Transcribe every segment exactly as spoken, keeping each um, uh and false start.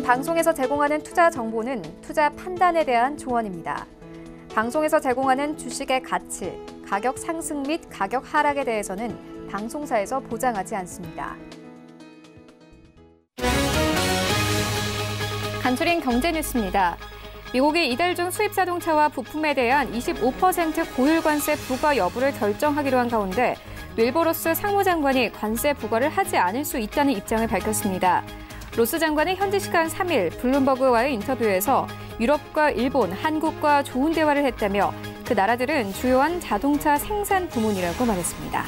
방송에서 제공하는 투자 정보는 투자 판단에 대한 조언입니다. 방송에서 제공하는 주식의 가치, 가격 상승 및 가격 하락에 대해서는 방송사에서 보장하지 않습니다. 간추린 경제 뉴스입니다. 미국이 이달 중 수입 자동차와 부품에 대한 이십오 퍼센트 고율 관세 부과 여부를 결정하기로 한 가운데 윌버 로스 상무장관이 관세 부과를 하지 않을 수 있다는 입장을 밝혔습니다. 로스 장관은 현지 시간 삼 일 블룸버그와의 인터뷰에서 유럽과 일본, 한국과 좋은 대화를 했다며 그 나라들은 주요한 자동차 생산 부문이라고 말했습니다.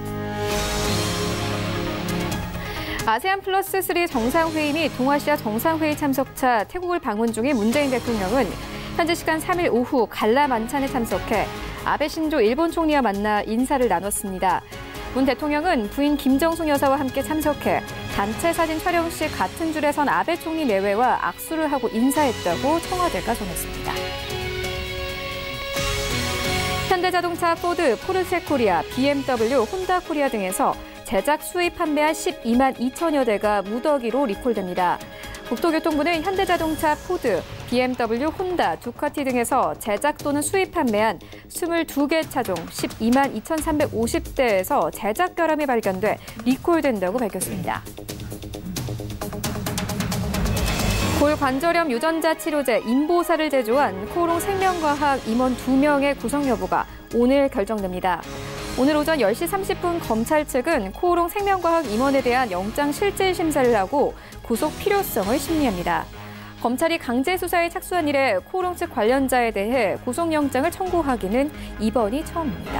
아세안 플러스 삼 정상회의 및 동아시아 정상회의 참석차 태국을 방문 중인 문재인 대통령은 현지 시간 삼 일 오후 갈라 만찬에 참석해 아베 신조 일본 총리와 만나 인사를 나눴습니다. 문 대통령은 부인 김정숙 여사와 함께 참석해 단체 사진 촬영 시 같은 줄에 선 아베 총리 내외와 악수를 하고 인사했다고 청와대가 전했습니다. 현대자동차, 포드, 포르쉐 코리아, 비엠더블유, 혼다 코리아 등에서 제작 수입 판매한 십이만 이천여 대가 무더기로 리콜됩니다. 국토교통부는 현대자동차, 포드, 비엠더블유, 혼다, 두카티 등에서 제작 또는 수입 판매한 이십이 개 차종 십이만 이천삼백오십 대에서 제작 결함이 발견돼 리콜된다고 밝혔습니다. 골관절염 유전자 치료제 인보사를 제조한 코오롱 생명과학 임원 두 명의 구속 여부가 오늘 결정됩니다. 오늘 오전 열 시 삼십 분 검찰 측은 코오롱 생명과학 임원에 대한 영장 실질 심사를 하고 구속 필요성을 심리합니다. 검찰이 강제 수사에 착수한 이래 코오롱 측 관련자에 대해 구속영장을 청구하기는 이번이 처음입니다.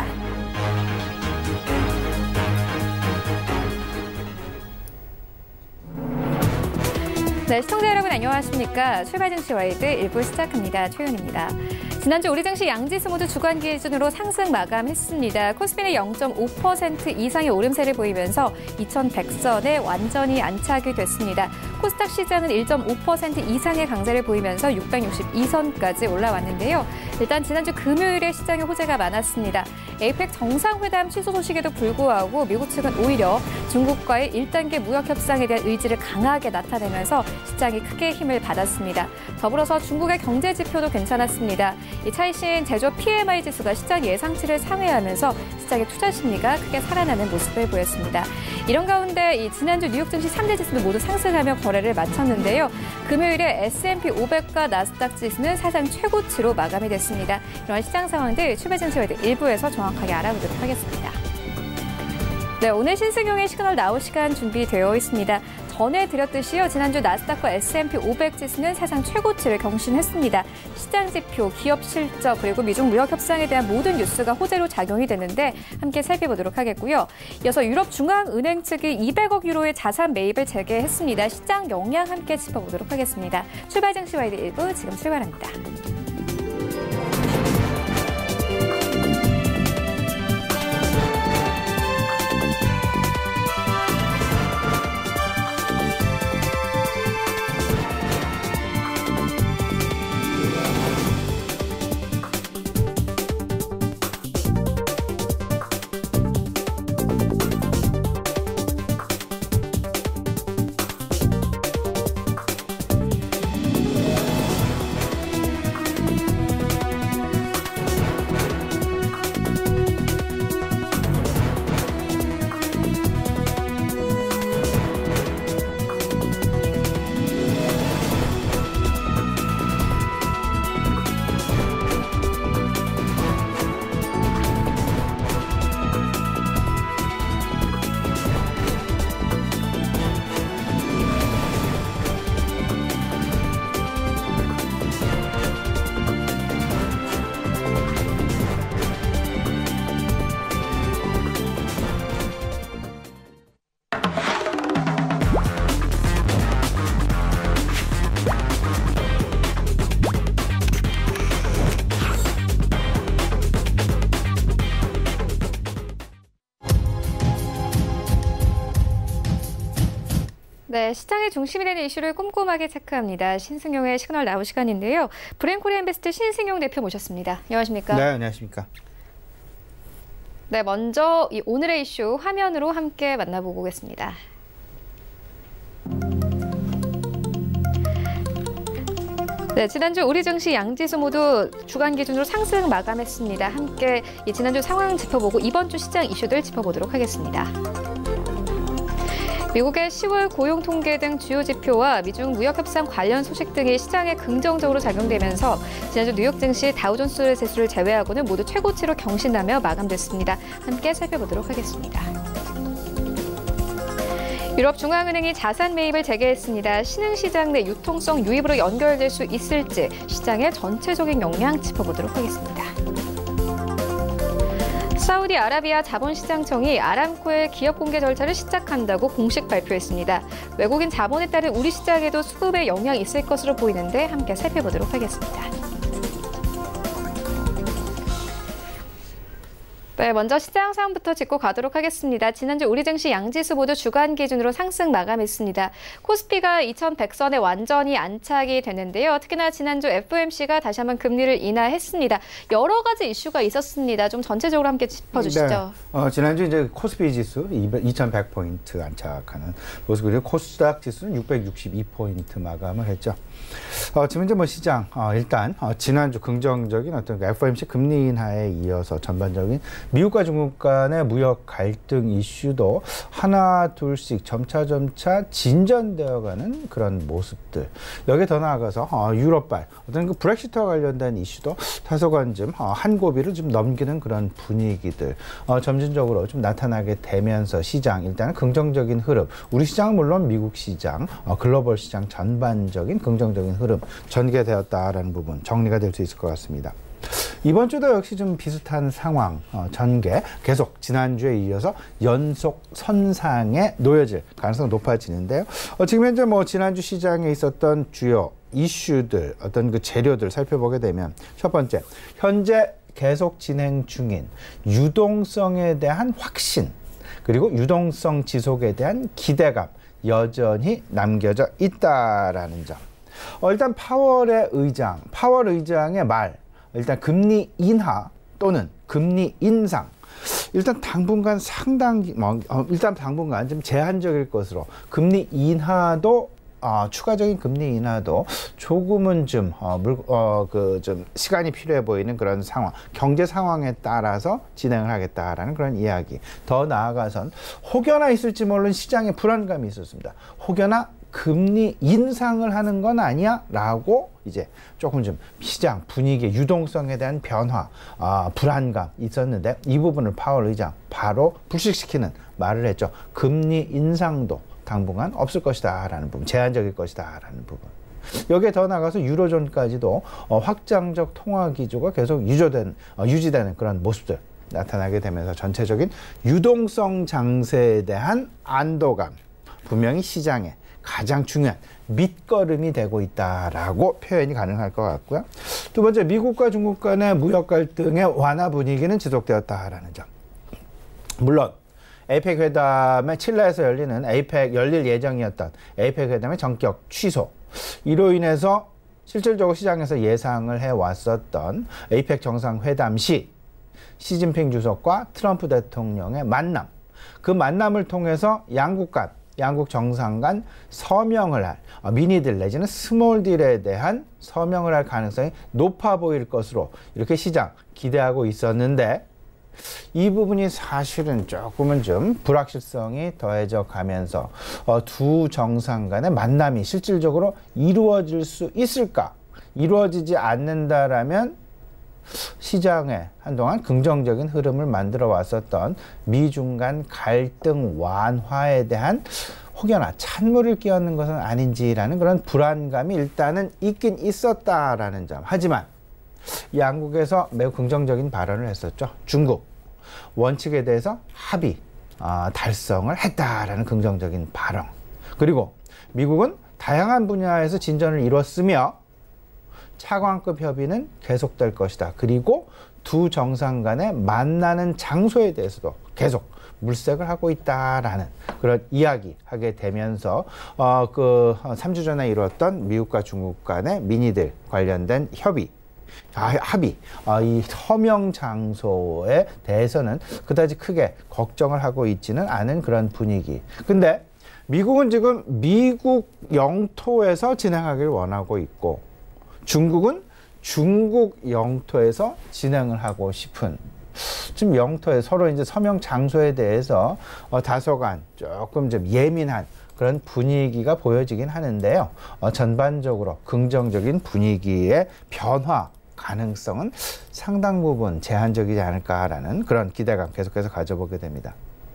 네, 시청자 여러분 안녕하십니까. 출발 증시 와이드 일 부 시작합니다. 최윤입니다. 지난주 우리 증시 양지수 모두 주간 기준으로 상승 마감했습니다. 코스피는 영 점 오 퍼센트 이상의 오름세를 보이면서 이천백 선에 완전히 안착이 됐습니다. 코스닥 시장은 일 점 오 퍼센트 이상의 강세를 보이면서 육백육십이 선까지 올라왔는데요. 일단 지난주 금요일에 시장에 호재가 많았습니다. 에이펙 정상회담 취소 소식에도 불구하고 미국 측은 오히려 중국과의 일 단계 무역 협상에 대한 의지를 강하게 나타내면서 시장이 크게 힘을 받았습니다. 더불어서 중국의 경제 지표도 괜찮았습니다. 이 차이신 제조업 피엠아이 지수가 시장 예상치를 상회하면서 시장의 투자 심리가 크게 살아나는 모습을 보였습니다. 이런 가운데 이 지난주 뉴욕 증시 삼 대 지수도 모두 상승하며 거래를 마쳤는데요. 금요일에 에스 앤 피 오백과 나스닥 지수는 사상 최고치로 마감이 됐습니다. 이런 시장 상황들 출발 증시 와이드 일 부에서 정확하게 알아보도록 하겠습니다. 네, 오늘 신승용의 시그널 나올 시간 준비되어 있습니다. 전해드렸듯이요. 지난주 나스닥과 에스 앤 피 오백 지수는 사상 최고치를 경신했습니다. 시장 지표, 기업 실적, 그리고 미중 무역 협상에 대한 모든 뉴스가 호재로 작용이 되는데 함께 살펴보도록 하겠고요. 이어서 유럽 중앙은행 측이 이백억 유로의 자산 매입을 재개했습니다. 시장 영향 함께 짚어보도록 하겠습니다. 출발 증시 와이드 일 부 지금 출발합니다. 네, 시장의 중심이 되는 이슈를 꼼꼼하게 체크합니다. 신승용의 시그널 나올 시간인데요. 브랜코리아 인베스트 신승용 대표 모셨습니다. 안녕하십니까? 네, 안녕하십니까? 네, 먼저 이 오늘의 이슈 화면으로 함께 만나보고 오겠습니다. 네, 지난주 우리 증시 양지수 모두 주간 기준으로 상승 마감했습니다. 함께 이 지난주 상황 짚어보고 이번 주 시장 이슈들 짚어보도록 하겠습니다. 미국의 시월 고용 통계 등 주요 지표와 미중 무역 협상 관련 소식 등이 시장에 긍정적으로 작용되면서 지난주 뉴욕 증시 다우존스 지수를 제외하고는 모두 최고치로 경신하며 마감됐습니다. 함께 살펴보도록 하겠습니다. 유럽 중앙은행이 자산 매입을 재개했습니다. 신흥시장 내 유통성 유입으로 연결될 수 있을지 시장의 전체적인 영향 짚어보도록 하겠습니다. 사우디아라비아 자본시장청이 아람코의 기업 공개 절차를 시작한다고 공식 발표했습니다. 외국인 자본에 따른 우리 시장에도 수급에 영향이 있을 것으로 보이는데 함께 살펴보도록 하겠습니다. 네, 먼저 시장 상황부터 짚고 가도록 하겠습니다. 지난주 우리 증시 양지수 모두 주간 기준으로 상승 마감했습니다. 코스피가 이천백 선에 완전히 안착이 됐는데요. 특히나 지난주 에프오엠씨가 다시 한번 금리를 인하했습니다. 여러 가지 이슈가 있었습니다. 좀 전체적으로 함께 짚어주시죠. 네. 어, 지난주 이제 코스피 지수 이천백 포인트 안착하는 모습, 그리고 코스닥 지수는 육백육십이 포인트 마감을 했죠. 어, 지금 이제 뭐 시장 어, 일단 어, 지난주 긍정적인 어떤 에프오엠씨 금리 인하에 이어서 전반적인 미국과 중국 간의 무역 갈등 이슈도 하나 둘씩 점차 점차 진전되어가는 그런 모습들. 여기에 더 나아가서 어, 유럽발 어떤 그 브렉시트와 관련된 이슈도 다소간 좀 어, 한 고비를 좀 넘기는 그런 분위기들 어, 점진적으로 좀 나타나게 되면서 시장 일단은 긍정적인 흐름. 우리 시장은 물론 미국 시장, 어, 글로벌 시장 전반적인 긍정적인 흐름 전개되었다라는 부분 정리가 될 수 있을 것 같습니다. 이번 주도 역시 좀 비슷한 상황 어, 전개 계속 지난주에 이어서 연속 선상에 놓여질 가능성이 높아지는데요. 어, 지금 현재 뭐 지난주 시장에 있었던 주요 이슈들 어떤 그 재료들 살펴보게 되면 첫 번째 현재 계속 진행 중인 유동성에 대한 확신 그리고 유동성 지속에 대한 기대감 여전히 남겨져 있다라는 점. 어, 일단 파월의 의장, 파월 의장의 말 일단 금리 인하 또는 금리 인상 일단 당분간 상당히 뭐, 어, 일단 당분간 좀 제한적일 것으로 금리 인하도 어, 추가적인 금리 인하도 조금은 좀 어, 물, 어, 그 좀 시간이 필요해 보이는 그런 상황, 경제 상황에 따라서 진행을 하겠다라는 그런 이야기. 더 나아가선 혹여나 있을지 모르는 시장에 불안감이 있었습니다. 혹여나 금리 인상을 하는 건 아니야? 라고 이제 조금 좀 시장 분위기의 유동성에 대한 변화, 아, 불안감 있었는데 이 부분을 파월 의장 바로 불식시키는 말을 했죠. 금리 인상도 당분간 없을 것이다 라는 부분, 제한적일 것이다 라는 부분. 여기에 더 나가서 유로존까지도 어, 확장적 통화 기조가 계속 유조된, 어, 유지되는 그런 모습들 나타나게 되면서 전체적인 유동성 장세에 대한 안도감 분명히 시장에 가장 중요한 밑거름이 되고 있다라고 표현이 가능할 것 같고요. 두 번째, 미국과 중국 간의 무역 갈등의 완화 분위기는 지속되었다라는 점. 물론 에이펙 회담에 칠레에서 열리는 에이펙 열릴 예정이었던 에이펙 회담의 전격 취소. 이로 인해서 실질적으로 시장에서 예상을 해왔었던 에이펙 정상회담 시 시진핑 주석과 트럼프 대통령의 만남. 그 만남을 통해서 양국 간 양국 정상 간 서명을 할 미니딜 내지는 스몰딜에 대한 서명을 할 가능성이 높아 보일 것으로 이렇게 시장 기대하고 있었는데 이 부분이 사실은 조금은 좀 불확실성이 더해져 가면서 어, 두 정상 간의 만남이 실질적으로 이루어질 수 있을까? 이루어지지 않는다라면 시장에 한동안 긍정적인 흐름을 만들어 왔었던 미중 간 갈등 완화에 대한 혹여나 찬물을 끼얹는 것은 아닌지라는 그런 불안감이 일단은 있긴 있었다라는 점. 하지만 양국에서 매우 긍정적인 발언을 했었죠. 중국 원칙에 대해서 합의 어, 달성을 했다라는 긍정적인 발언. 그리고 미국은 다양한 분야에서 진전을 이뤘으며 차관급 협의는 계속될 것이다. 그리고 두 정상 간의 만나는 장소에 대해서도 계속 물색을 하고 있다라는 그런 이야기 하게 되면서 어, 그 삼 주 전에 이루었던 미국과 중국 간의 미니들 관련된 협의 아, 합의, 아, 이 서명 장소에 대해서는 그다지 크게 걱정을 하고 있지는 않은 그런 분위기. 근데 미국은 지금 미국 영토에서 진행하기를 원하고 있고 중국은 중국 영토에서 진행을 하고 싶은, 지금 영토에 서로 이제 서명 장소에 대해서 어, 다소간 조금 좀 예민한 그런 분위기가 보여지긴 하는데요. 어, 전반적으로 긍정적인 분위기의 변화 가능성은 상당 부분 제한적이지 않을까라는 그런 기대감 계속해서 가져보게 됩니다.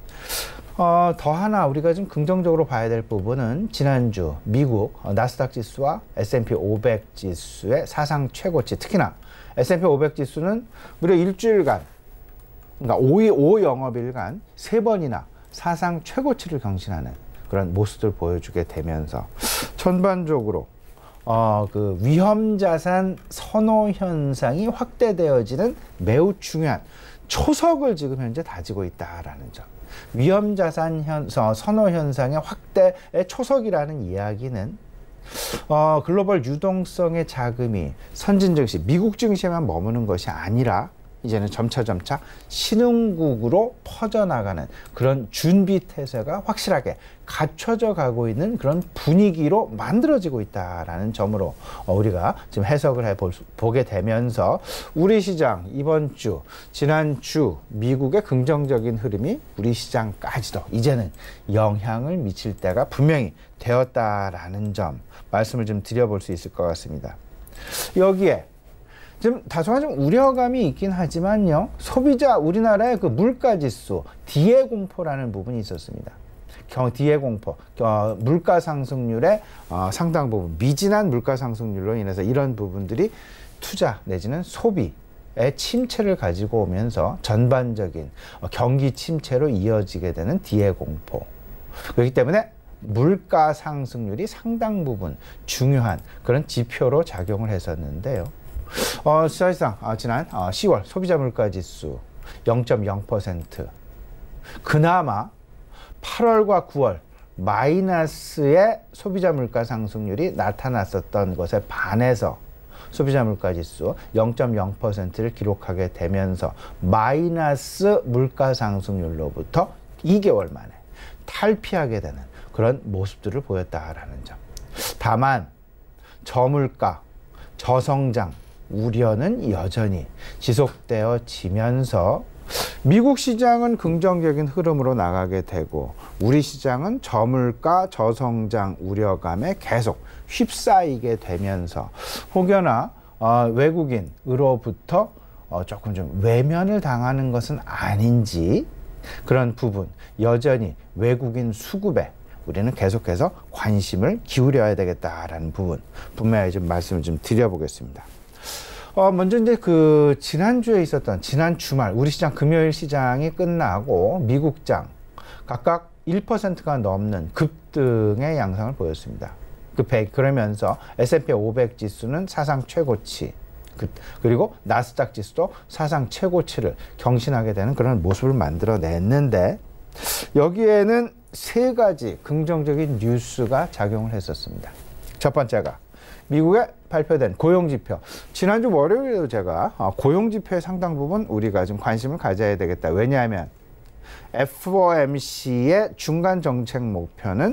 어, 더 하나 우리가 좀 긍정적으로 봐야 될 부분은 지난주 미국 어, 나스닥 지수와 에스 앤 피 오백 지수의 사상 최고치, 특히나 에스 앤 피 오백 지수는 무려 일주일간, 그러니까 오 영업일간 세 번이나 사상 최고치를 경신하는 그런 모습을 보여주게 되면서 전반적으로 어, 그 위험자산 선호 현상이 확대되어지는 매우 중요한 초석을 지금 현재 다지고 있다라는 점. 위험자산 현, 선호 현상의 확대의 초석이라는 이야기는 어, 글로벌 유동성의 자금이 선진 증시, 미국 증시에만 머무는 것이 아니라 이제는 점차 점차 신흥국으로 퍼져나가는 그런 준비 태세가 확실하게 갖춰져 가고 있는 그런 분위기로 만들어지고 있다라는 점으로 우리가 지금 해석을 해 보게 되면서 우리 시장 이번 주, 지난주 미국의 긍정적인 흐름이 우리 시장까지도 이제는 영향을 미칠 때가 분명히 되었다라는 점 말씀을 좀 드려볼 수 있을 것 같습니다. 여기에 좀 다소한 좀 우려감이 있긴 하지만요, 소비자 우리나라의 그 물가지수 디에 공포라는 부분이 있었습니다. 경 디에 공포, 어, 물가 상승률의 어, 상당 부분, 미진한 물가 상승률로 인해서 이런 부분들이 투자 내지는 소비의 침체를 가지고 오면서 전반적인 어, 경기 침체로 이어지게 되는 디에 공포. 그렇기 때문에 물가 상승률이 상당 부분 중요한 그런 지표로 작용을 했었는데요. 어, 사실상 어, 지난 어, 시월 소비자 물가 지수 영 점 영 퍼센트, 그나마 팔월과 구월 마이너스의 소비자 물가 상승률이 나타났었던 것에 반해서 소비자 물가 지수 영 점 영 퍼센트를 기록하게 되면서 마이너스 물가 상승률로부터 이 개월 만에 탈피하게 되는 그런 모습들을 보였다라는 점. 다만 저물가, 저성장 우려는 여전히 지속되어지면서 미국 시장은 긍정적인 흐름으로 나가게 되고 우리 시장은 저물가, 저성장 우려감에 계속 휩싸이게 되면서 혹여나 어, 외국인으로부터 어, 조금 좀 외면을 당하는 것은 아닌지, 그런 부분 여전히 외국인 수급에 우리는 계속해서 관심을 기울여야 되겠다라는 부분 분명히 좀 말씀을 좀 드려보겠습니다. 어, 먼저 이제 그 지난주에 있었던 지난 주말 우리 시장 금요일 시장이 끝나고 미국장 각각 일 퍼센트가 넘는 급등의 양상을 보였습니다. 그 백, 그러면서 에스 앤 피 오백 지수는 사상 최고치, 그, 그리고 나스닥 지수도 사상 최고치를 경신하게 되는 그런 모습을 만들어냈는데, 여기에는 세 가지 긍정적인 뉴스가 작용을 했었습니다. 첫 번째가 미국에 발표된 고용지표. 지난주 월요일에도 제가 고용지표의 상당 부분 우리가 좀 관심을 가져야 되겠다. 왜냐하면 에프 오 엠 씨의 중간 정책 목표는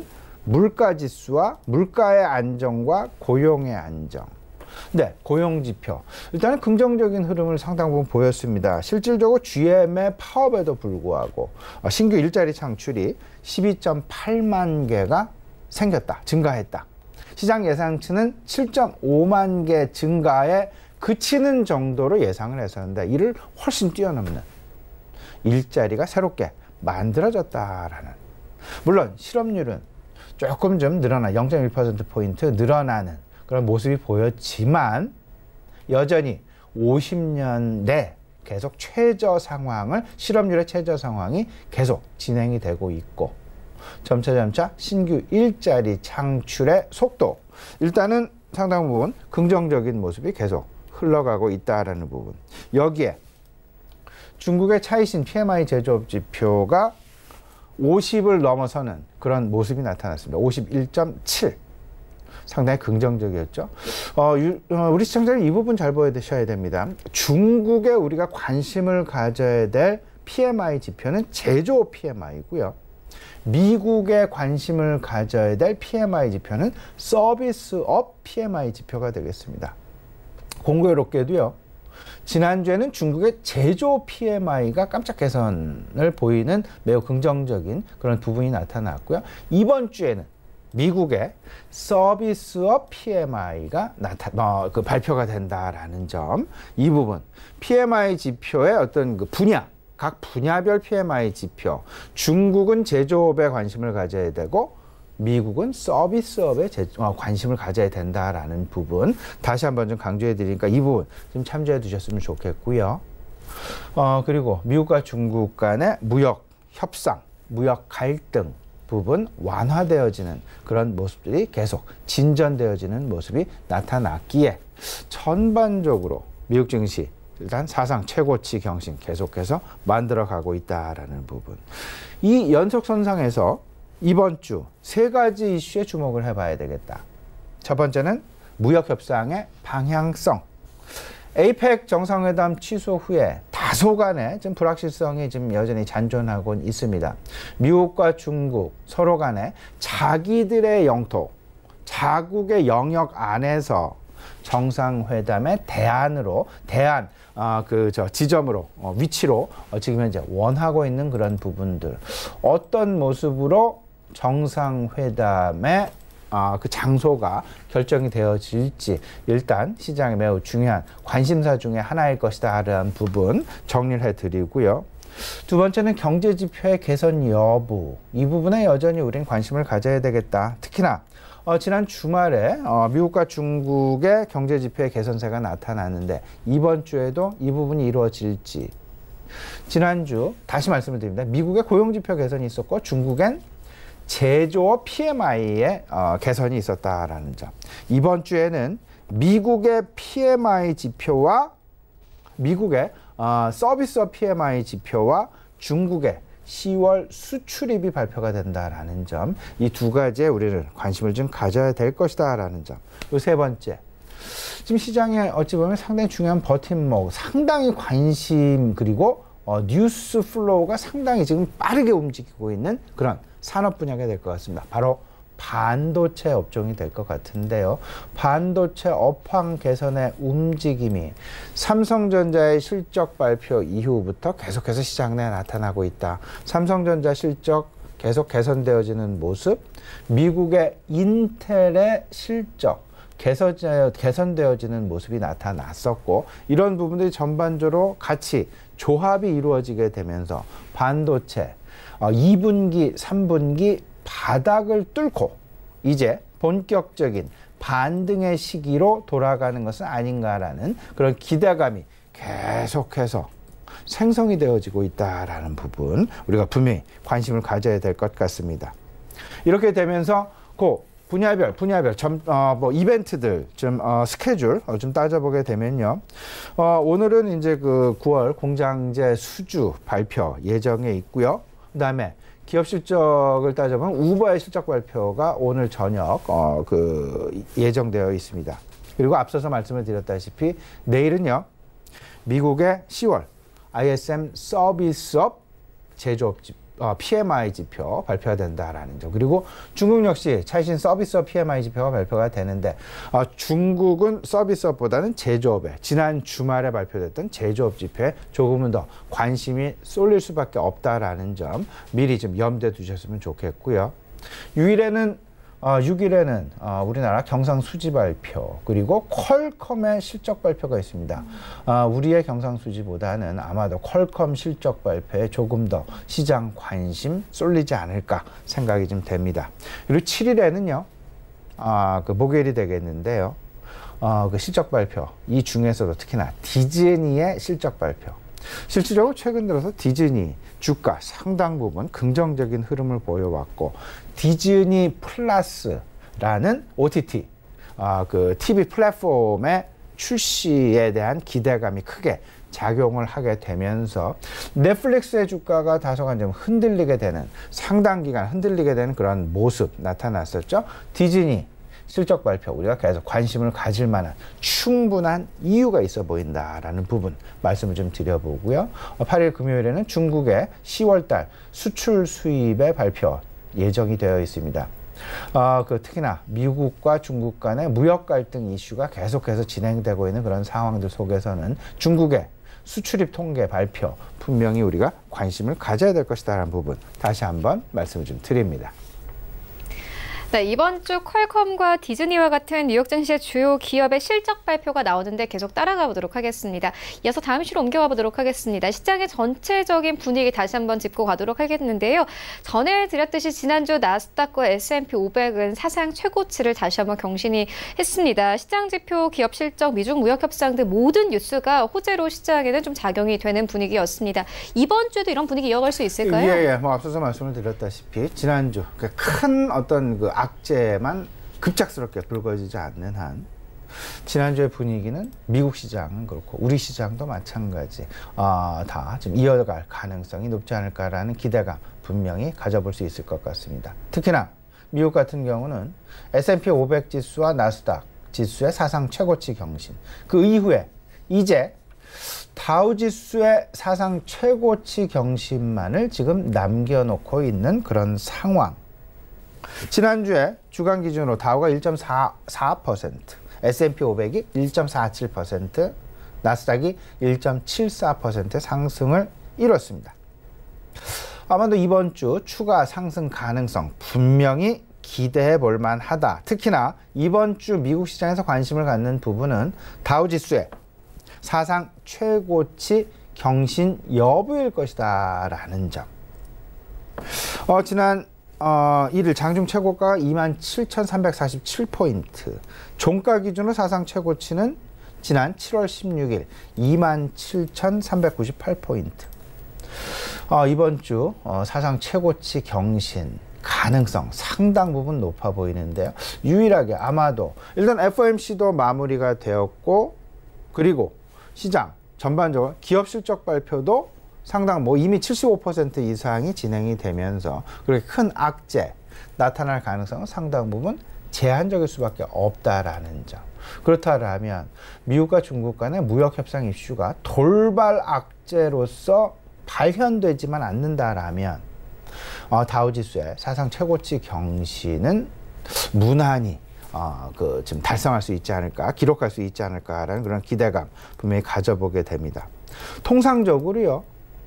물가지수와 물가의 안정과 고용의 안정. 네, 고용지표. 일단은 긍정적인 흐름을 상당 부분 보였습니다. 실질적으로 지 엠의 파업에도 불구하고 신규 일자리 창출이 십이 점 팔만 개가 생겼다, 증가했다. 시장 예상치는 칠 점 오만 개 증가에 그치는 정도로 예상을 했었는데 이를 훨씬 뛰어넘는 일자리가 새롭게 만들어졌다라는. 물론 실업률은 조금 좀 늘어나 영 점 일 퍼센트포인트 늘어나는 그런 모습이 보였지만 여전히 오십 년대 계속 최저 상황을, 실업률의 최저 상황이 계속 진행이 되고 있고 점차점차 신규 일자리 창출의 속도, 일단은 상당 부분 긍정적인 모습이 계속 흘러가고 있다라는 부분. 여기에 중국의 차이신 피 엠 아이 제조업 지표가 오십을 넘어서는 그런 모습이 나타났습니다. 오십일 점 칠. 상당히 긍정적이었죠. 어, 유, 어, 우리 시청자는 이 부분 잘 보셔야 됩니다. 중국에 우리가 관심을 가져야 될 피 엠 아이 지표는 제조업 피 엠 아이고요. 미국에 관심을 가져야 될 피 엠 아이 지표는 서비스업 피 엠 아이 지표가 되겠습니다. 공교롭게도요. 지난주에는 중국의 제조 피엠아이가 깜짝 개선을 보이는 매우 긍정적인 그런 부분이 나타났고요. 이번 주에는 미국의 서비스업 피엠아이가 나타, 어, 그 발표가 된다라는 점, 이 부분 피엠아이 지표의 어떤 그 분야, 각 분야별 피엠아이 지표, 중국은 제조업에 관심을 가져야 되고 미국은 서비스업에 제, 어, 관심을 가져야 된다라는 부분 다시 한번 좀 강조해 드리니까 이 부분 좀 참조해 두셨으면 좋겠고요. 어, 그리고 미국과 중국 간의 무역 협상, 무역 갈등 부분 완화되어지는 그런 모습들이 계속 진전되어지는 모습이 나타났기에 전반적으로 미국 증시 일단 사상 최고치 경신 계속해서 만들어가고 있다라는 부분. 이 연속선상에서 이번 주 세 가지 이슈에 주목을 해봐야 되겠다. 첫 번째는 무역협상의 방향성. 에이펙 정상회담 취소 후에 다소간의 좀 불확실성이 지금 여전히 잔존하고 있습니다. 미국과 중국 서로 간에 자기들의 영토, 자국의 영역 안에서 정상회담의 대안으로, 대안, 어, 그, 저, 지점으로, 어, 위치로 어, 지금 현재 원하고 있는 그런 부분들. 어떤 모습으로 정상회담의 아, 그 장소가 결정이 되어질지 일단 시장에 매우 중요한 관심사 중에 하나일 것이다 라는 부분 정리를 해드리고요. 두 번째는 경제지표의 개선 여부. 이 부분에 여전히 우린 관심을 가져야 되겠다. 특히나 어, 지난 주말에 어, 미국과 중국의 경제지표의 개선세가 나타났는데 이번 주에도 이 부분이 이루어질지. 지난주 다시 말씀을 드립니다. 미국의 고용지표 개선이 있었고 중국엔 제조업 피엠아이의 어, 개선이 있었다라는 점. 이번 주에는 미국의 피엠아이 지표와 미국의 어, 서비스업 피엠아이 지표와 중국의 시월 수출입이 발표가 된다라는 점. 이 두 가지에 우리는 관심을 좀 가져야 될 것이다라는 점. 그리고 세 번째. 지금 시장에 어찌 보면 상당히 중요한 버팀목, 상당히 관심 그리고 어, 뉴스 플로우가 상당히 지금 빠르게 움직이고 있는 그런 산업 분야가 될 것 같습니다. 바로 반도체 업종이 될 것 같은데요. 반도체 업황 개선의 움직임이 삼성전자의 실적 발표 이후부터 계속해서 시장 내에 나타나고 있다. 삼성전자 실적 계속 개선되어지는 모습, 미국의 인텔의 실적 개선, 개선되어지는 모습이 나타났었고 이런 부분들이 전반적으로 같이 조합이 이루어지게 되면서 반도체 어, 이 분기, 삼 분기 바닥을 뚫고 이제 본격적인 반등의 시기로 돌아가는 것은 아닌가라는 그런 기대감이 계속해서 생성이 되어지고 있다라는 부분 우리가 분명히 관심을 가져야 될 것 같습니다. 이렇게 되면서 그 분야별, 분야별, 점, 어, 뭐, 이벤트들, 좀, 어, 스케줄, 어, 좀 따져보게 되면요. 어, 오늘은 이제 그 구월 공장제 수주 발표 예정에 있고요. 그 다음에 기업 실적을 따져보면 우버의 실적 발표가 오늘 저녁, 어, 그, 예정되어 있습니다. 그리고 앞서서 말씀을 드렸다시피 내일은요, 미국의 시월 아이에스엠 서비스업 제조업 집, 어, 피엠아이 지표 발표가 된다라는 점. 그리고 중국 역시 최신 서비스업 피엠아이 지표가 발표가 되는데 어, 중국은 서비스업보다는 제조업에 지난 주말에 발표됐던 제조업 지표에 조금은 더 관심이 쏠릴 수밖에 없다라는 점 미리 좀 염두에 두셨으면 좋겠고요. 육 일에는 어, 육 일에는 어, 우리나라 경상수지 발표 그리고 퀄컴의 실적 발표가 있습니다. 어, 우리의 경상수지보다는 아마도 퀄컴 실적 발표에 조금 더 시장 관심 쏠리지 않을까 생각이 좀 됩니다. 그리고 칠 일에는요. 어, 그 목요일이 되겠는데요. 어, 그 실적 발표 이 중에서도 특히나 디즈니의 실적 발표. 실질적으로 최근 들어서 디즈니 주가 상당 부분 긍정적인 흐름을 보여왔고 디즈니 플러스라는 오티티 어, 그 티비 플랫폼의 출시에 대한 기대감이 크게 작용을 하게 되면서 넷플릭스의 주가가 다소간 좀 흔들리게 되는 상당 기간 흔들리게 되는 그런 모습 나타났었죠. 디즈니 실적 발표 우리가 계속 관심을 가질 만한 충분한 이유가 있어 보인다라는 부분 말씀을 좀 드려보고요. 팔 일 금요일에는 중국의 시월 달 수출 수입의 발표 예정이 되어 있습니다. 어, 그 특히나 미국과 중국 간의 무역 갈등 이슈가 계속해서 진행되고 있는 그런 상황들 속에서는 중국의 수출입 통계 발표 분명히 우리가 관심을 가져야 될 것이다라는 부분 다시 한번 말씀을 좀 드립니다. 네, 이번 주 퀄컴과 디즈니와 같은 뉴욕 증시의 주요 기업의 실적 발표가 나오는데 계속 따라가 보도록 하겠습니다. 이어서 다음 이슈로 옮겨가 보도록 하겠습니다. 시장의 전체적인 분위기 다시 한번 짚고 가도록 하겠는데요. 전해드렸듯이 지난주 나스닥과 에스 앤 피 오백은 사상 최고치를 다시 한번 경신이 했습니다. 시장 지표, 기업 실적, 미중 무역 협상 등 모든 뉴스가 호재로 시장에는 좀 작용이 되는 분위기였습니다. 이번 주에도 이런 분위기 이어갈 수 있을까요? 예, 예. 뭐 앞서서 말씀을 드렸다시피 지난주 큰 어떤 그 악재만 급작스럽게 불거지지 않는 한 지난주의 분위기는 미국 시장은 그렇고 우리 시장도 마찬가지 어, 다 지금 이어갈 가능성이 높지 않을까라는 기대감 분명히 가져볼 수 있을 것 같습니다. 특히나 미국 같은 경우는 에스 앤 피 오백 지수와 나스닥 지수의 사상 최고치 경신, 그 이후에 이제 다우 지수의 사상 최고치 경신만을 지금 남겨놓고 있는 그런 상황. 지난주에 주간 기준으로 다우가 일 점 사사 퍼센트, 에스 앤 피 오백이 일 점 사칠 퍼센트, 나스닥이 일 점 칠사 퍼센트 상승을 이뤘습니다. 아마도 이번 주 추가 상승 가능성 분명히 기대해 볼 만하다. 특히나 이번 주 미국 시장에서 관심을 갖는 부분은 다우 지수의 사상 최고치 경신 여부일 것이다 라는 점. 어, 지난 어, 일 일 장중 최고가가 이만 칠천삼백사십칠 포인트, 종가 기준으로 사상 최고치는 지난 칠월 십육일 이만 칠천삼백구십팔 포인트. 어, 이번 주 어, 사상 최고치 경신 가능성 상당 부분 높아 보이는데요. 유일하게 아마도 일단 에프 오 엠 씨도 마무리가 되었고, 그리고 시장 전반적으로 기업 실적 발표도 상당 뭐 이미 칠십오 퍼센트 이상이 진행이 되면서 그렇게 큰 악재 나타날 가능성은 상당 부분 제한적일 수밖에 없다라는 점. 그렇다면 미국과 중국 간의 무역 협상 이슈가 돌발 악재로서 발현되지만 않는다라면 어, 다우지수의 사상 최고치 경신은 무난히 어, 그 지금 달성할 수 있지 않을까, 기록할 수 있지 않을까라는 그런 기대감 분명히 가져보게 됩니다. 통상적으로요,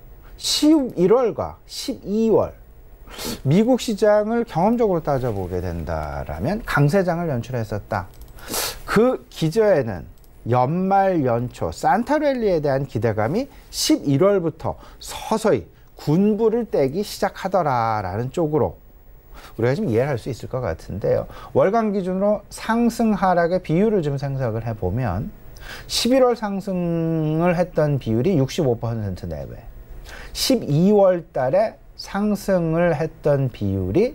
십일월과 십이월 미국 시장을 경험적으로 따져보게 된다라면 강세장을 연출했었다. 그 기저에는 연말 연초 산타랠리에 대한 기대감이 십일월부터 서서히 군부를 떼기 시작하더라라는 쪽으로 우리가 지금 이해를 할 수 있을 것 같은데요. 월간 기준으로 상승 하락의 비율을 좀 생각을 해보면 십일월 상승을 했던 비율이 육십오 퍼센트 내외, 십이월 달에 상승을 했던 비율이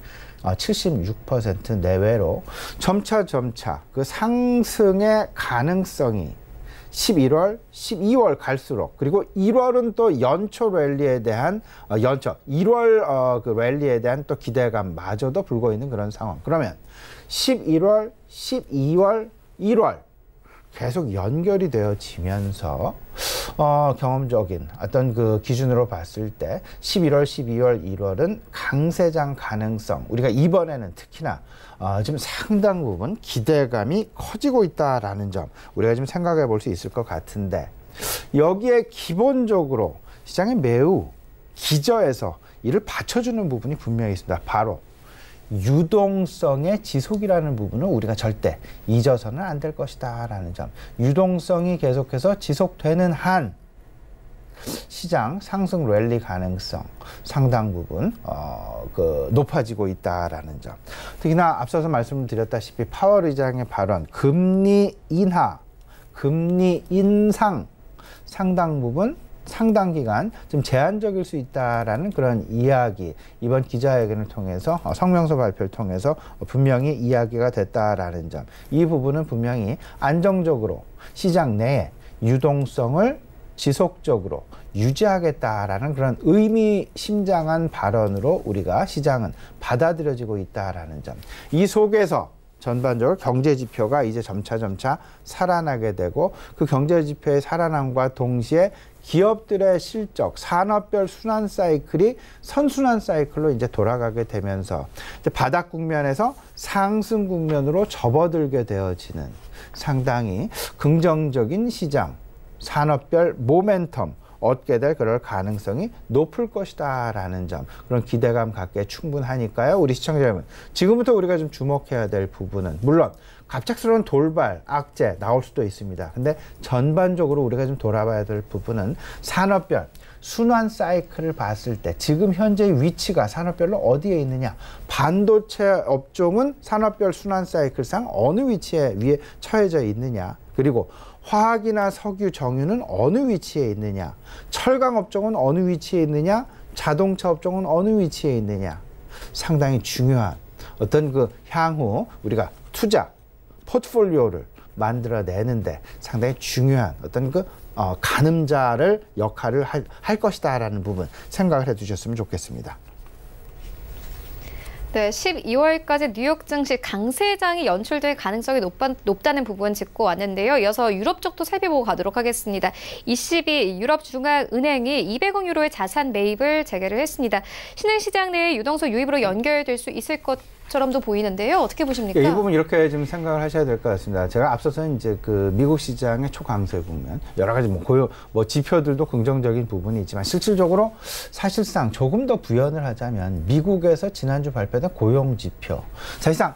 칠십육 퍼센트 내외로 점차 점차 그 상승의 가능성이 십일월, 십이월 갈수록, 그리고 일월은 또 연초 랠리에 대한 어, 연초 일월 어, 그 랠리에 대한 또 기대감마저도 불고 있는 그런 상황. 그러면 십일월, 십이월, 일월 계속 연결이 되어지면서 어, 경험적인 어떤 그 기준으로 봤을 때 십일월, 십이월, 일월은 강세장 가능성, 우리가 이번에는 특히나 어, 지금 상당 부분 기대감이 커지고 있다라는 점 우리가 좀 생각해 볼 수 있을 것 같은데, 여기에 기본적으로 시장이 매우 기저에서 이를 받쳐주는 부분이 분명히 있습니다. 바로 유동성의 지속이라는 부분을 우리가 절대 잊어서는 안 될 것이다 라는 점. 유동성이 계속해서 지속되는 한 시장 상승 랠리 가능성 상당 부분 어, 그 높아지고 있다라는 점. 특히나 앞서서 말씀드렸다시피 파월 의장의 발언, 금리 인하, 금리 인상 상당 부분 상당 기간 좀 제한적일 수 있다라는 그런 이야기, 이번 기자회견을 통해서 성명서 발표를 통해서 분명히 이야기가 됐다라는 점. 이 부분은 분명히 안정적으로 시장 내에 유동성을 지속적으로 유지하겠다라는 그런 의미심장한 발언으로 우리가 시장은 받아들여지고 있다라는 점. 이 속에서 전반적으로 경제 지표가 이제 점차 점차 살아나게 되고 그 경제 지표의 살아남과 동시에 기업들의 실적, 산업별 순환 사이클이 선순환 사이클로 이제 돌아가게 되면서 이제 바닥 국면에서 상승 국면으로 접어들게 되어지는 상당히 긍정적인 시장, 산업별 모멘텀 얻게 될 그럴 가능성이 높을 것이다라는 점, 그런 기대감 갖기에 충분하니까요. 우리 시청자 여러분, 지금부터 우리가 좀 주목해야 될 부분은 물론 갑작스러운 돌발, 악재 나올 수도 있습니다. 근데 전반적으로 우리가 좀 돌아봐야 될 부분은 산업별 순환 사이클을 봤을 때 지금 현재 위치가 산업별로 어디에 있느냐. 반도체 업종은 산업별 순환 사이클상 어느 위치에 위에 처해져 있느냐. 그리고 화학이나 석유, 정유는 어느 위치에 있느냐. 철강 업종은 어느 위치에 있느냐. 자동차 업종은 어느 위치에 있느냐. 상당히 중요한 어떤 그 향후 우리가 투자 포트폴리오를 만들어내는데 상당히 중요한 어떤 그 어, 가늠자를 역할을 할, 할 것이다라는 부분 생각을 해두셨으면 좋겠습니다. 네, 십이월까지 뉴욕 증시 강세장이 연출될 가능성이 높아, 높다는 부분 짚고 왔는데요. 이어서 유럽 쪽도 살펴보고 가도록 하겠습니다. 이십이 유럽중앙은행이 이백억 유로의 자산 매입을 재개를 했습니다. 신흥시장 내에 유동성 유입으로 연결될 수 있을 것처럼도 보이는데요. 어떻게 보십니까? 이 부분 이렇게 좀 생각을 하셔야 될 것 같습니다. 제가 앞서서 이제 그 미국 시장의 초강세 국면, 여러 가지 뭐 고용, 뭐 지표들도 긍정적인 부분이 있지만 실질적으로 사실상 조금 더 부연을 하자면 미국에서 지난주 발표된 고용 지표, 사실상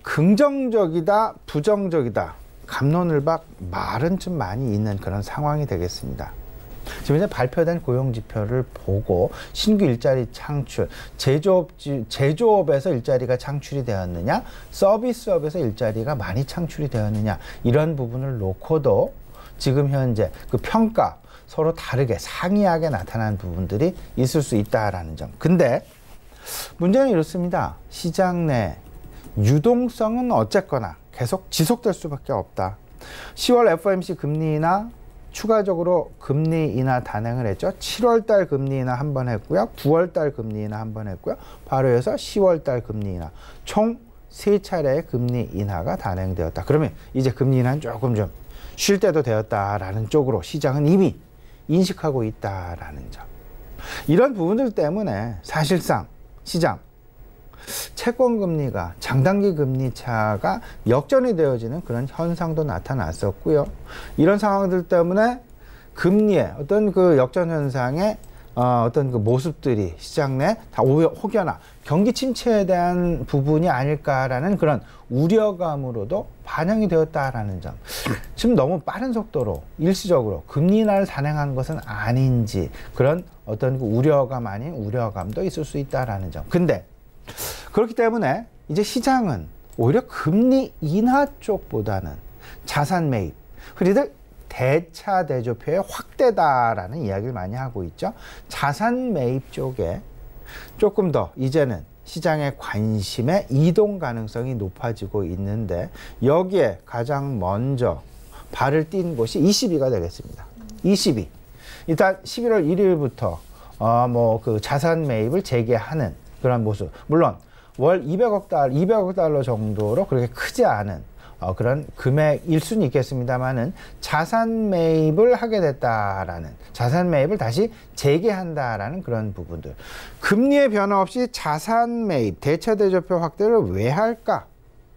긍정적이다, 부정적이다, 갑론을박 말은 좀 많이 있는 그런 상황이 되겠습니다. 지금 이제 발표된 고용 지표를 보고 신규 일자리 창출, 제조업, 제조업에서 일자리가 창출이 되었느냐, 서비스업에서 일자리가 많이 창출이 되었느냐, 이런 부분을 놓고도 지금 현재 그 평가 서로 다르게 상이하게 나타난 부분들이 있을 수 있다라는 점. 근데 문제는 이렇습니다. 시장 내 유동성은 어쨌거나 계속 지속될 수밖에 없다. 시월 에프오엠씨 금리 인하 추가적으로 금리 인하 단행을 했죠. 칠월달 금리 인하 한 번 했고요. 구월달 금리 인하 한 번 했고요. 바로 이어서 시월달 금리 인하. 총 세 차례의 금리 인하가 단행되었다. 그러면 이제 금리 인하는 조금 좀 쉴 때도 되었다라는 쪽으로 시장은 이미 인식하고 있다라는 점. 이런 부분들 때문에 사실상 시장 채권 금리가 장단기 금리 차가 역전이 되어지는 그런 현상도 나타났었고요. 이런 상황들 때문에 금리의 어떤 그 역전 현상의 어, 어떤 그 모습들이 시장 내 다 혹여나 경기 침체에 대한 부분이 아닐까라는 그런 우려감으로도 반영이 되었다라는 점. 지금 너무 빠른 속도로 일시적으로 금리 인하를 단행한 것은 아닌지 그런 어떤 그 우려감 아닌 우려감도 있을 수 있다라는 점. 근데 그렇기 때문에 이제 시장은 오히려 금리 인하 쪽보다는 자산 매입, 흔히들 대차 대조표의 확대다라는 이야기를 많이 하고 있죠. 자산 매입 쪽에 조금 더 이제는 시장의 관심의 이동 가능성이 높아지고 있는데 여기에 가장 먼저 발을 띈 곳이 이십이가 되겠습니다. 이십이. 일단 십일월 일일부터 어 뭐 그 자산 매입을 재개하는 그런 모습. 물론 월 이백억 달러, 이백억 달러 정도로 그렇게 크지 않은 어, 그런 금액일 수는 있겠습니다만은 자산 매입을 하게 됐다라는, 자산 매입을 다시 재개한다라는 그런 부분들. 금리의 변화 없이 자산 매입, 대차 대조표 확대를 왜 할까?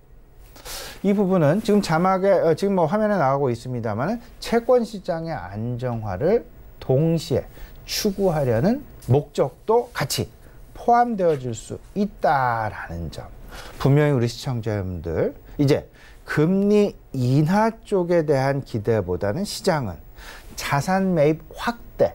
이 부분은 지금 자막에 어, 지금 뭐 화면에 나오고 있습니다만은 채권 시장의 안정화를 동시에 추구하려는 목적도 같이 포함되어질 수 있다라는 점. 분명히 우리 시청자 여러분들 이제 금리 인하 쪽에 대한 기대보다는 시장은 자산 매입 확대,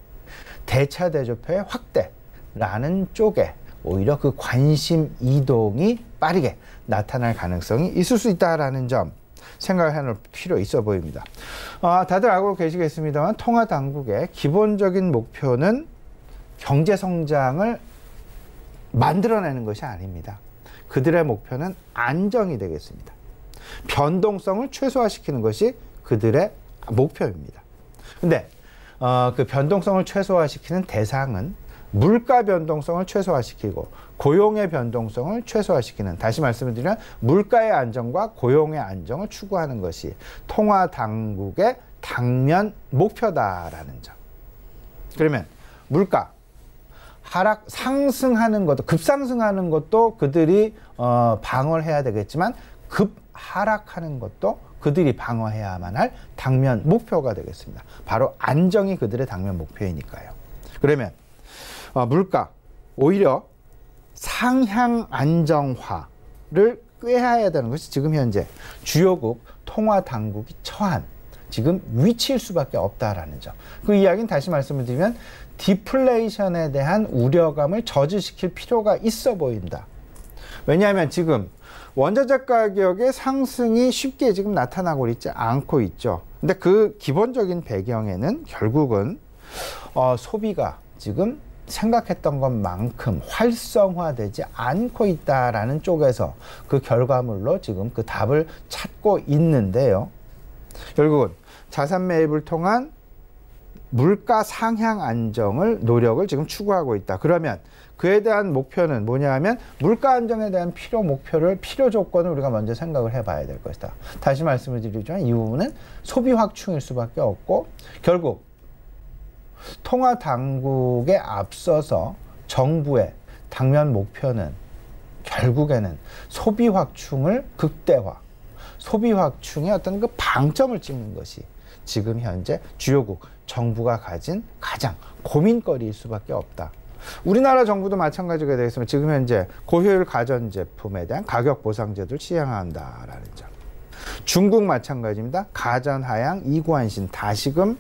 대차 대조표의 확대라는 쪽에 오히려 그 관심 이동이 빠르게 나타날 가능성이 있을 수 있다라는 점 생각을 해놓을 필요 있어 보입니다. 아, 다들 알고 계시겠습니다만 통화 당국의 기본적인 목표는 경제 성장을 만들어내는 것이 아닙니다. 그들의 목표는 안정이 되겠습니다. 변동성을 최소화시키는 것이 그들의 목표입니다. 근데 어, 그 변동성을 최소화시키는 대상은 물가 변동성을 최소화시키고 고용의 변동성을 최소화시키는, 다시 말씀을 드리면 물가의 안정과 고용의 안정을 추구하는 것이 통화 당국의 당면 목표다라는 점. 그러면 물가 하락, 상승하는 것도, 급상승하는 것도 그들이 어, 방어를 해야 되겠지만 급 하락하는 것도 그들이 방어해야만 할 당면 목표가 되겠습니다. 바로 안정이 그들의 당면 목표이니까요. 그러면 어, 물가 오히려 상향 안정화를 꾀해야 되는 것이 지금 현재 주요국 통화 당국이 처한 지금 위치일 수밖에 없다라는 점. 그 이야기는 다시 말씀을 드리면 디플레이션에 대한 우려감을 저지시킬 필요가 있어 보인다. 왜냐하면 지금 원자재 가격의 상승이 쉽게 지금 나타나고 있지 않고 있죠. 근데 그 기본적인 배경에는 결국은 어, 소비가 지금 생각했던 것만큼 활성화되지 않고 있다라는 쪽에서 그 결과물로 지금 그 답을 찾고 있는데요. 결국은 자산 매입을 통한 물가 상향 안정을 노력을 지금 추구하고 있다. 그러면 그에 대한 목표는 뭐냐 하면 물가 안정에 대한 필요 목표를, 필요 조건을 우리가 먼저 생각을 해봐야 될 것이다. 다시 말씀을 드리지만 이 부분은 소비 확충일 수밖에 없고, 결국 통화 당국에 앞서서 정부의 당면 목표는 결국에는 소비 확충을 극대화, 소비 확충의 어떤 그 방점을 찍는 것이 지금 현재 주요국 정부가 가진 가장 고민거리일 수밖에 없다. 우리나라 정부도 마찬가지가 되겠으면 지금 현재 고효율 가전제품에 대한 가격 보상제도를 시행한다라는 점. 중국 마찬가지입니다. 가전 하향 이구안신 다시금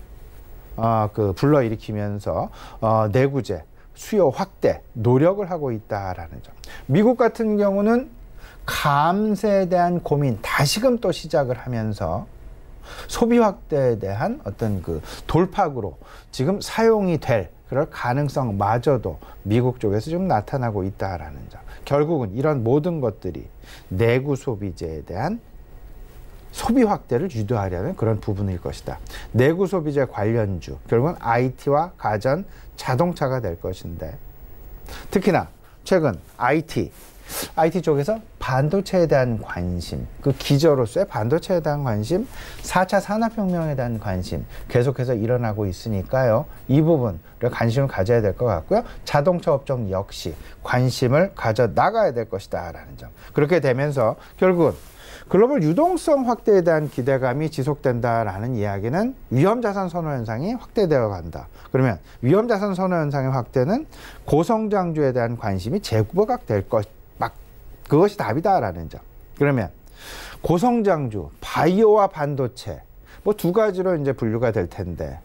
어, 그 불러일으키면서 어, 내구재 수요 확대 노력을 하고 있다라는 점. 미국 같은 경우는 감세에 대한 고민 다시금 또 시작을 하면서 소비 확대에 대한 어떤 그 돌파구로 지금 사용이 될 그럴 가능성마저도 미국 쪽에서 좀 나타나고 있다라는 점. 결국은 이런 모든 것들이 내구 소비재에 대한 소비 확대를 유도하려는 그런 부분일 것이다. 내구 소비재 관련주, 결국은 아이티와 가전, 자동차가 될 것인데, 특히나 최근 아이티, 아이티 쪽에서 반도체에 대한 관심, 그 기저로서의 반도체에 대한 관심, 사 차 산업혁명에 대한 관심 계속해서 일어나고 있으니까요. 이 부분을 관심을 가져야 될 것 같고요. 자동차 업종 역시 관심을 가져 나가야 될 것이다 라는 점. 그렇게 되면서 결국은 글로벌 유동성 확대에 대한 기대감이 지속된다라는 이야기는 위험자산 선호 현상이 확대되어 간다. 그러면 위험자산 선호 현상의 확대는 고성장주에 대한 관심이 재부각될 것, 막 그것이 답이다라는 점. 그러면 고성장주, 바이오와 반도체 뭐 두 가지로 이제 분류가 될 텐데,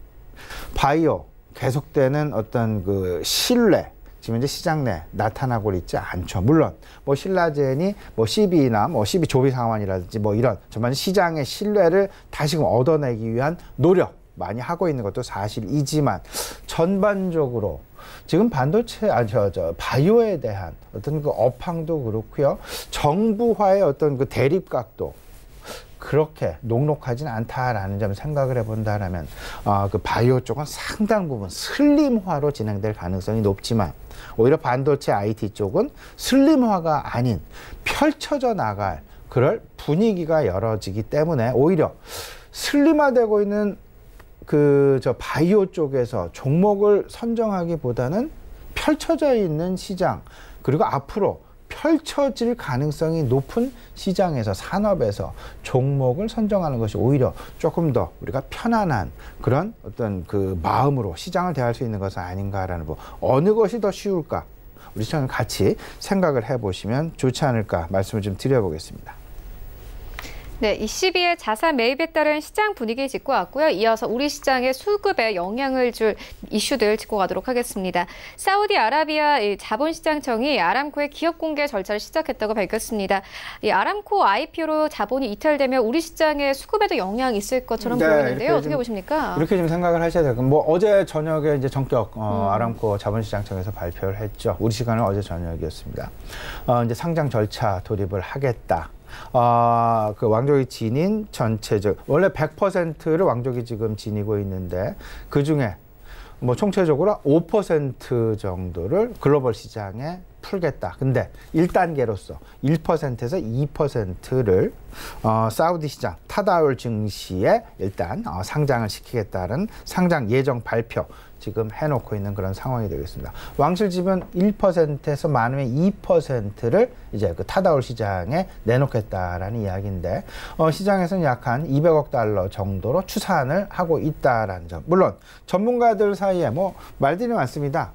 바이오 계속되는 어떤 그 신뢰, 지금 이제 시장 내 나타나고 있지 않죠. 물론 뭐 신라젠이 뭐 씨비나 뭐 씨비 조비 상환이라든지 뭐 이런 정말 시장의 신뢰를 다시금 얻어내기 위한 노력 많이 하고 있는 것도 사실이지만, 전반적으로 지금 반도체, 아, 저, 저, 바이오에 대한 어떤 그 업황도 그렇고요. 정부와의 어떤 그 대립각도 그렇게 녹록하진 않다라는 점을 생각을 해본다라면, 어, 그 바이오 쪽은 상당 부분 슬림화로 진행될 가능성이 높지만, 오히려 반도체 아이티 쪽은 슬림화가 아닌 펼쳐져 나갈 그럴 분위기가 열어지기 때문에 오히려 슬림화되고 있는 그 저 바이오 쪽에서 종목을 선정하기보다는 펼쳐져 있는 시장, 그리고 앞으로 펼쳐질 가능성이 높은 시장에서, 산업에서 종목을 선정하는 것이 오히려 조금 더 우리가 편안한 그런 어떤 그 마음으로 시장을 대할 수 있는 것은 아닌가라는 부, 어느 것이 더 쉬울까? 우리 시청자 같이 생각을 해보시면 좋지 않을까 말씀을 좀 드려보겠습니다. 네, 이씨비의 자산 매입에 따른 시장 분위기 짚고 왔고요. 이어서 우리 시장의 수급에 영향을 줄 이슈들 짚고 가도록 하겠습니다. 사우디아라비아 자본시장청이 아람코의 기업 공개 절차를 시작했다고 밝혔습니다. 이 아람코 아이피오로 자본이 이탈되면 우리 시장의 수급에도 영향이 있을 것처럼 네, 보이는데요. 어떻게 보십니까? 이렇게 좀 생각을 하셔야 돼요. 뭐 어제 저녁에 이제 전격 어, 음. 아람코 자본시장청에서 발표를 했죠. 우리 시간은 어제 저녁이었습니다. 어, 이제 상장 절차 돌입을 하겠다. 어, 그 왕족이 지닌 전체적, 원래 백 퍼센트를 왕족이 지금 지니고 있는데, 그 중에 뭐 총체적으로 오 퍼센트 정도를 글로벌 시장에 풀겠다. 근데 일 단계로서 일 퍼센트에서 이 퍼센트를 어, 사우디 시장 타다울 증시에 일단 어, 상장을 시키겠다는 상장 예정 발표 지금 해놓고 있는 그런 상황이 되겠습니다. 왕실집은 일 퍼센트에서 많으면 이 퍼센트를 이제 그 타다울 시장에 내놓겠다라는 이야기인데 어, 시장에서는 약 한 이백억 달러 정도로 추산을 하고 있다라는 점. 물론 전문가들 사이에 뭐 말들이 많습니다.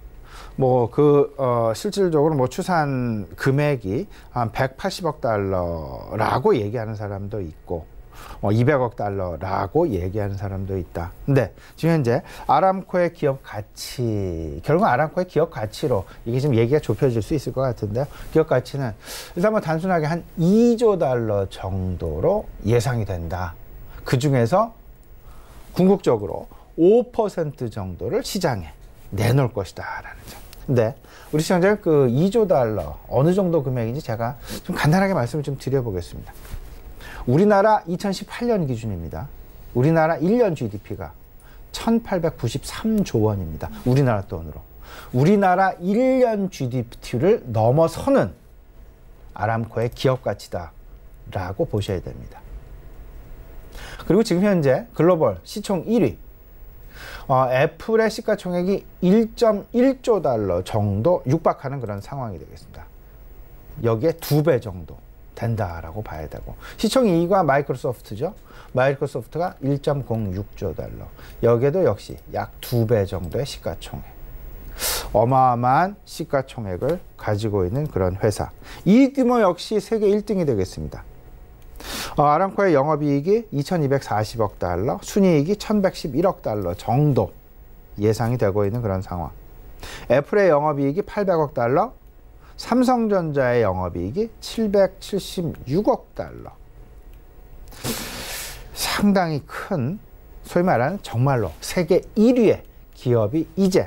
뭐 그 어 실질적으로 뭐 추산 금액이 한 백팔십억 달러라고 얘기하는 사람도 있고 어 이백억 달러라고 얘기하는 사람도 있다. 근데 지금 현재 아람코의 기업 가치, 결국 아람코의 기업 가치로 이게 지금 얘기가 좁혀질 수 있을 것 같은데요. 기업 가치는 일단 뭐 단순하게 한 이조 달러 정도로 예상이 된다. 그 중에서 궁극적으로 오 퍼센트 정도를 시장에 내놓을 것이다라는 점. 근데 우리 시청자님 그 이조 달러 어느 정도 금액인지 제가 좀 간단하게 말씀을 좀 드려보겠습니다. 우리나라 이천십팔 년 기준입니다. 우리나라 일 년 지디피가 천팔백구십삼조 원입니다. 우리나라 돈으로. 우리나라 일 년 지디피를 넘어서는 아람코의 기업 가치다라고 보셔야 됩니다. 그리고 지금 현재 글로벌 시총 일 위 어, 애플의 시가총액이 일 점 일조 달러 정도 육박하는 그런 상황이 되겠습니다. 여기에 두 배 정도 된다라고 봐야 되고, 시총 이 위가 마이크로소프트죠. 마이크로소프트가 일 점 공육조 달러. 여기에도 역시 약 두 배 정도의 시가총액. 어마어마한 시가총액을 가지고 있는 그런 회사. 이 규모 역시 세계 일 등이 되겠습니다. 어, 아람코의 영업이익이 이천이백사십억 달러, 순이익이 천백십일억 달러 정도 예상이 되고 있는 그런 상황. 애플의 영업이익이 팔백억 달러, 삼성전자의 영업이익이 칠백칠십육억 달러. 상당히 큰, 소위 말하는 정말로 세계 일 위의 기업이 이제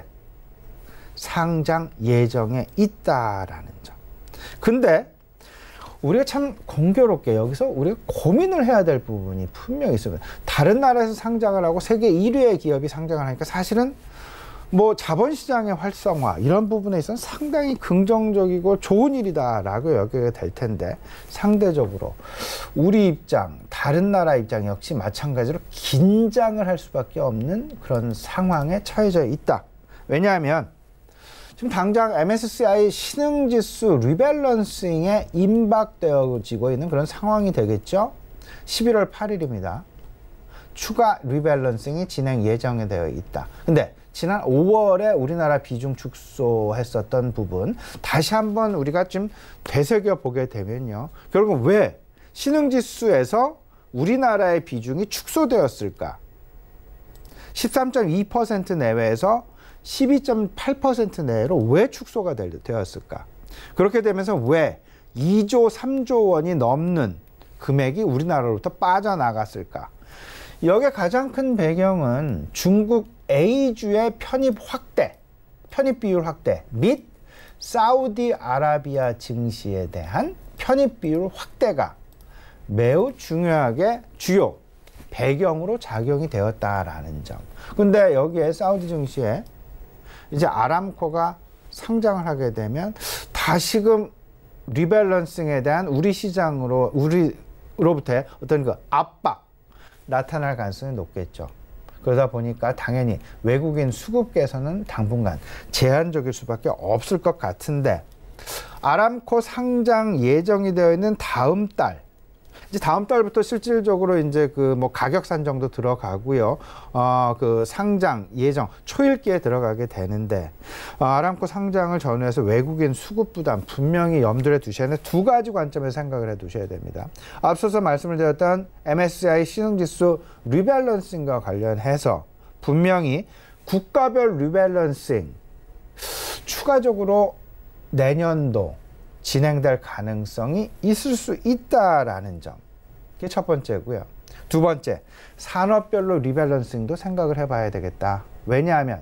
상장 예정에 있다라는 점. 근데 우리가 참 공교롭게 여기서 우리가 고민을 해야 될 부분이 분명히 있어요. 다른 나라에서 상장을 하고 세계 일 위의 기업이 상장을 하니까 사실은 뭐 자본시장의 활성화 이런 부분에 있어서는 상당히 긍정적이고 좋은 일이다라고 여겨야 될 텐데, 상대적으로 우리 입장, 다른 나라 입장 역시 마찬가지로 긴장을 할 수밖에 없는 그런 상황에 처해져 있다. 왜냐하면 지금 당장 엠에스시아이 신흥지수 리밸런싱에 임박되어지고 있는 그런 상황이 되겠죠. 십일월 팔일입니다. 추가 리밸런싱이 진행 예정이 되어 있다. 근데 지난 오월에 우리나라 비중 축소했었던 부분 다시 한번 우리가 좀 되새겨 보게 되면요. 결국 왜 신흥지수에서 우리나라의 비중이 축소되었을까? 십삼 점 이 퍼센트 내외에서 십이 점 팔 퍼센트 내로 왜 축소가 되었을까? 그렇게 되면서 왜 이조 삼조 원이 넘는 금액이 우리나라로부터 빠져나갔을까? 여기에 가장 큰 배경은 중국 A주의 편입 확대, 편입 비율 확대 및 사우디아라비아 증시에 대한 편입 비율 확대가 매우 중요하게 주요 배경으로 작용이 되었다라는 점. 근데 여기에 사우디 증시에 이제 아람코가 상장을 하게 되면 다시금 리밸런싱에 대한 우리 시장으로, 우리로부터의 어떤 그 압박 나타날 가능성이 높겠죠. 그러다 보니까 당연히 외국인 수급께서는 당분간 제한적일 수밖에 없을 것 같은데, 아람코 상장 예정이 되어 있는 다음 달, 이제 다음 달부터 실질적으로 이제 그 뭐 가격 산정도 들어가고요. 어, 그 상장 예정 초읽기에 들어가게 되는데, 어, 아람코 상장을 전후해서 외국인 수급 부담 분명히 염두에 두셔야 하는 두 가지 관점에서 생각을 해 두셔야 됩니다. 앞서서 말씀을 드렸던 엠에스시아이 신흥지수 리밸런싱과 관련해서 분명히 국가별 리밸런싱 추가적으로 내년도 진행될 가능성이 있을 수 있다라는 점. 그게 첫 번째고요. 두 번째, 산업별로 리밸런싱도 생각을 해봐야 되겠다. 왜냐하면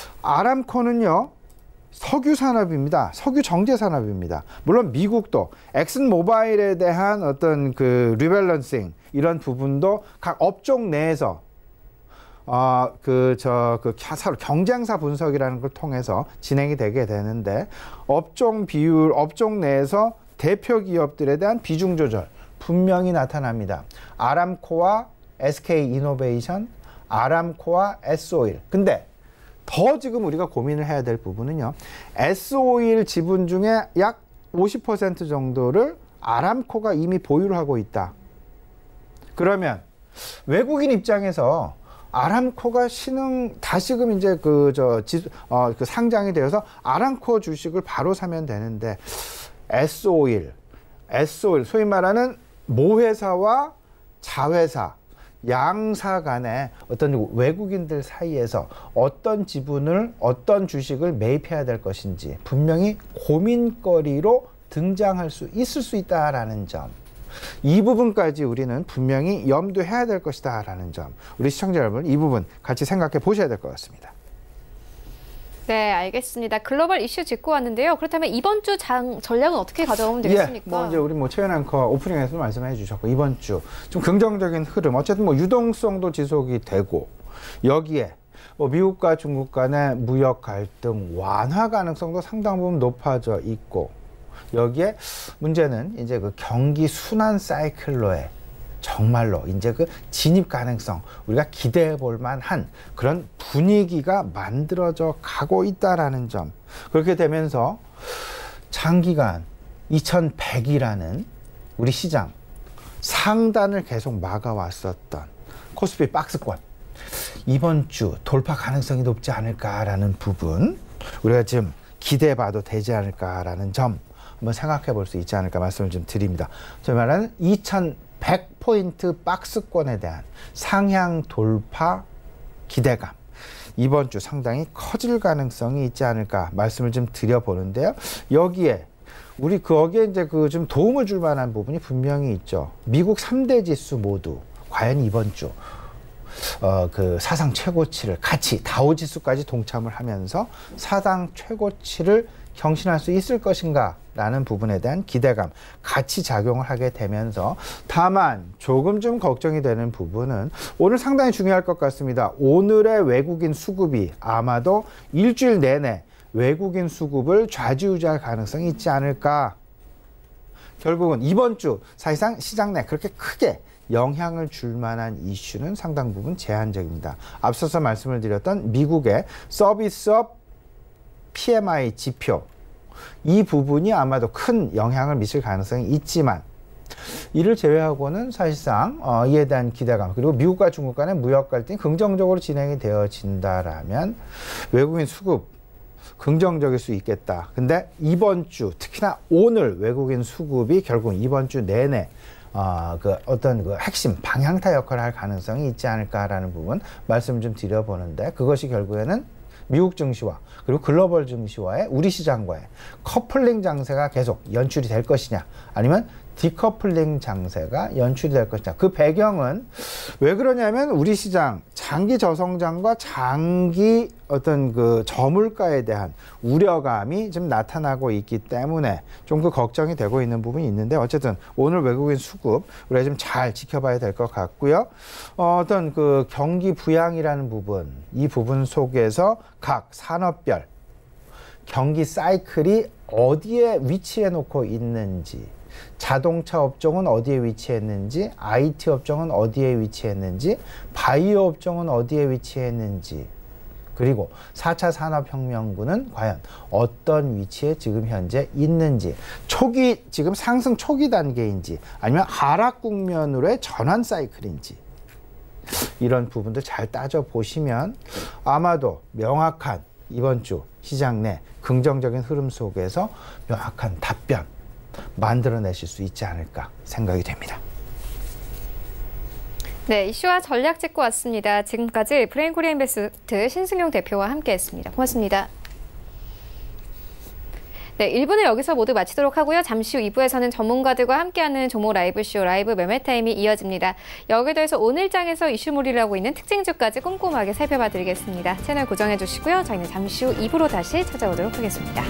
아람코는요, 석유 산업입니다. 석유 정제 산업입니다. 물론 미국도 엑슨모바일에 대한 어떤 그 리밸런싱 이런 부분도 각 업종 내에서 어, 그, 저, 그, 서로 경쟁사 분석이라는 걸 통해서 진행이 되게 되는데, 업종 비율, 업종 내에서 대표 기업들에 대한 비중 조절 분명히 나타납니다. 아람코와 에스케이이노베이션, 아람코와 S오일. 근데 더 지금 우리가 고민을 해야 될 부분은요, S오일 지분 중에 약 오십 퍼센트 정도를 아람코가 이미 보유를 하고 있다. 그러면 외국인 입장에서 아람코가 신흥 다시금 이제 그 저 어 그 상장이 되어서 아람코 주식을 바로 사면 되는데, S오일, S오일 소위 말하는 모회사와 자회사 양사 간에 어떤 외국인들 사이에서 어떤 지분을, 어떤 주식을 매입해야 될 것인지 분명히 고민거리로 등장할 수 있을 수 있다라는 점, 이 부분까지 우리는 분명히 염두해야 될 것이다 라는 점, 우리 시청자 여러분 이 부분 같이 생각해 보셔야 될 것 같습니다. 네, 알겠습니다. 글로벌 이슈 짚고 왔는데요. 그렇다면 이번 주 장 전략은 어떻게 가져가면 되겠습니까? 예, 뭐 이제 우리 뭐 최연 앵커 오프닝에서 말씀해 주셨고, 이번 주 좀 긍정적인 흐름, 어쨌든 뭐 유동성도 지속이 되고, 여기에 뭐 미국과 중국 간의 무역 갈등 완화 가능성도 상당 부분 높아져 있고, 여기에 문제는 이제 그 경기 순환 사이클로에 정말로 이제 그 진입 가능성, 우리가 기대해 볼 만한 그런 분위기가 만들어져 가고 있다라는 점. 그렇게 되면서 장기간 이천백이라는 우리 시장 상단을 계속 막아왔었던 코스피 박스권, 이번 주 돌파 가능성이 높지 않을까라는 부분, 우리가 지금 기대해 봐도 되지 않을까라는 점 한번 생각해 볼 수 있지 않을까 말씀을 좀 드립니다. 저희 말하는 이천백 포인트 박스권에 대한 상향 돌파 기대감, 이번 주 상당히 커질 가능성이 있지 않을까 말씀을 좀 드려보는데요. 여기에 우리 거기에 이제 그 좀 도움을 줄 만한 부분이 분명히 있죠. 미국 삼 대 지수 모두 과연 이번 주 어, 그 사상 최고치를 같이 다우지수까지 동참을 하면서 사상 최고치를 경신할 수 있을 것인가 라는 부분에 대한 기대감 같이 작용을 하게 되면서, 다만 조금 좀 걱정이 되는 부분은 오늘 상당히 중요할 것 같습니다. 오늘의 외국인 수급이 아마도 일주일 내내 외국인 수급을 좌지우지할 가능성이 있지 않을까. 결국은 이번 주 사실상 시장 내 그렇게 크게 영향을 줄 만한 이슈는 상당 부분 제한적입니다. 앞서서 말씀을 드렸던 미국의 서비스업 피엠아이 지표, 이 부분이 아마도 큰 영향을 미칠 가능성이 있지만, 이를 제외하고는 사실상 어, 이에 대한 기대감, 그리고 미국과 중국 간의 무역 갈등이 긍정적으로 진행이 되어진다라면 외국인 수급 긍정적일 수 있겠다. 근데 이번 주, 특히나 오늘 외국인 수급이 결국 이번 주 내내 어, 그 어떤 그 핵심 방향타 역할을 할 가능성이 있지 않을까라는 부분 말씀을 좀 드려보는데, 그것이 결국에는 미국 증시와 그리고 글로벌 증시와의 우리 시장과의 커플링 장세가 계속 연출이 될 것이냐, 아니면 디커플링 장세가 연출이 될 것이냐. 그 배경은 왜 그러냐면 우리 시장 장기 저성장과 장기 어떤 그 저물가에 대한 우려감이 좀 나타나고 있기 때문에 좀 그 걱정이 되고 있는 부분이 있는데, 어쨌든 오늘 외국인 수급 우리가 좀 잘 지켜봐야 될 것 같고요. 어, 어떤 그 경기 부양이라는 부분, 이 부분 속에서 각 산업별 경기 사이클이 어디에 위치해 놓고 있는지, 자동차 업종은 어디에 위치했는지, 아이티 업종은 어디에 위치했는지, 바이오 업종은 어디에 위치했는지, 그리고 사 차 산업혁명구는 과연 어떤 위치에 지금 현재 있는지, 초기 지금 상승 초기 단계인지 아니면 하락 국면으로의 전환 사이클인지, 이런 부분도 잘 따져보시면 아마도 명확한 이번 주 시장 내 긍정적인 흐름 속에서 명확한 답변 만들어내실 수 있지 않을까 생각이 됩니다. 네, 이슈와 전략 짚고 왔습니다. 지금까지 브레인코리아 인베스트 신승용 대표와 함께했습니다. 고맙습니다. 네, 일 부는 여기서 모두 마치도록 하고요. 잠시 후 이 부에서는 전문가들과 함께하는 종목 라이브쇼 라이브 매매타임이 이어집니다. 여기에 더해서 오늘장에서 이슈몰이를 하고 있는 특징주까지 꼼꼼하게 살펴봐 드리겠습니다. 채널 고정해 주시고요. 저희는 잠시 후 이 부로 다시 찾아오도록 하겠습니다.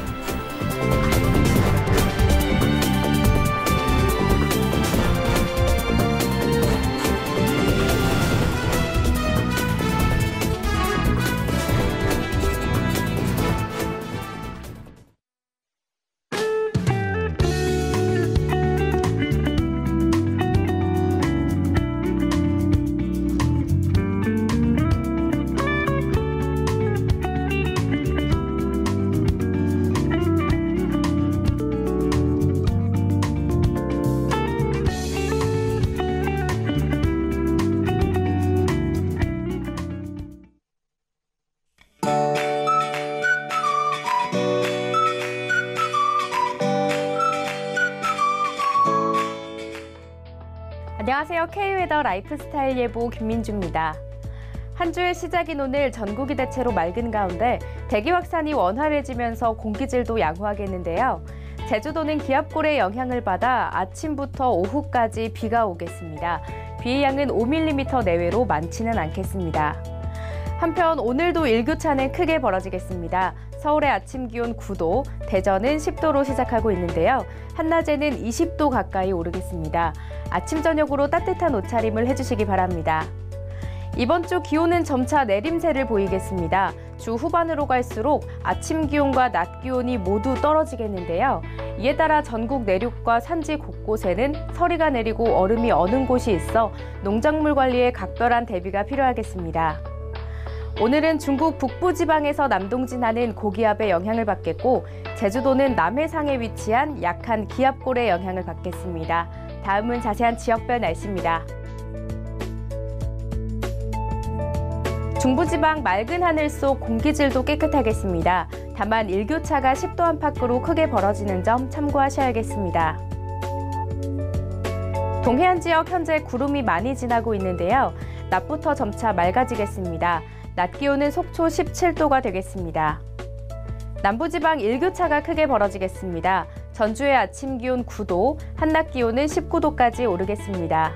안녕하세요. K웨더 라이프스타일 예보 김민주입니다. 한 주의 시작인 오늘 전국이 대체로 맑은 가운데 대기 확산이 원활해지면서 공기질도 양호하겠는데요. 제주도는 기압골의 영향을 받아 아침부터 오후까지 비가 오겠습니다. 비의 양은 오 밀리미터 내외로 많지는 않겠습니다. 한편 오늘도 일교차는 크게 벌어지겠습니다. 서울의 아침 기온 구 도, 대전은 십 도로 시작하고 있는데요. 한낮에는 이십 도 가까이 오르겠습니다. 아침 저녁으로 따뜻한 옷차림을 해주시기 바랍니다. 이번 주 기온은 점차 내림세를 보이겠습니다. 주 후반으로 갈수록 아침 기온과 낮 기온이 모두 떨어지겠는데요. 이에 따라 전국 내륙과 산지 곳곳에는 서리가 내리고 얼음이 어는 곳이 있어 농작물 관리에 각별한 대비가 필요하겠습니다. 오늘은 중국 북부 지방에서 남동진하는 고기압의 영향을 받겠고 제주도는 남해상에 위치한 약한 기압골의 영향을 받겠습니다. 다음은 자세한 지역별 날씨입니다. 중부지방 맑은 하늘 속 공기질도 깨끗하겠습니다. 다만 일교차가 십 도 안팎으로 크게 벌어지는 점 참고하셔야겠습니다. 동해안 지역 현재 구름이 많이 지나고 있는데요. 낮부터 점차 맑아지겠습니다. 낮 기온은 속초 십칠 도가 되겠습니다. 남부지방 일교차가 크게 벌어지겠습니다. 전주의 아침 기온 구 도, 한낮 기온은 십구 도까지 오르겠습니다.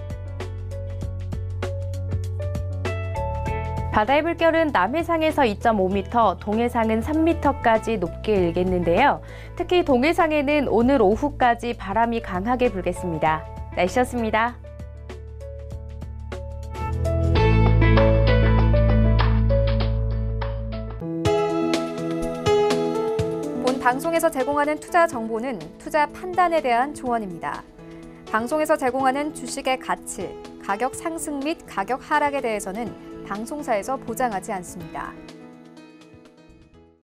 바다의 물결은 남해상에서 이 점 오 미터, 동해상은 삼 미터까지 높게 일겠는데요. 특히 동해상에는 오늘 오후까지 바람이 강하게 불겠습니다. 날씨였습니다. 본 방송에서 제공하는 투자 정보는 투자 판단에 대한 조언입니다. 방송에서 제공하는 주식의 가치, 가격 상승 및 가격 하락에 대해서는 방송사에서 보장하지 않습니다.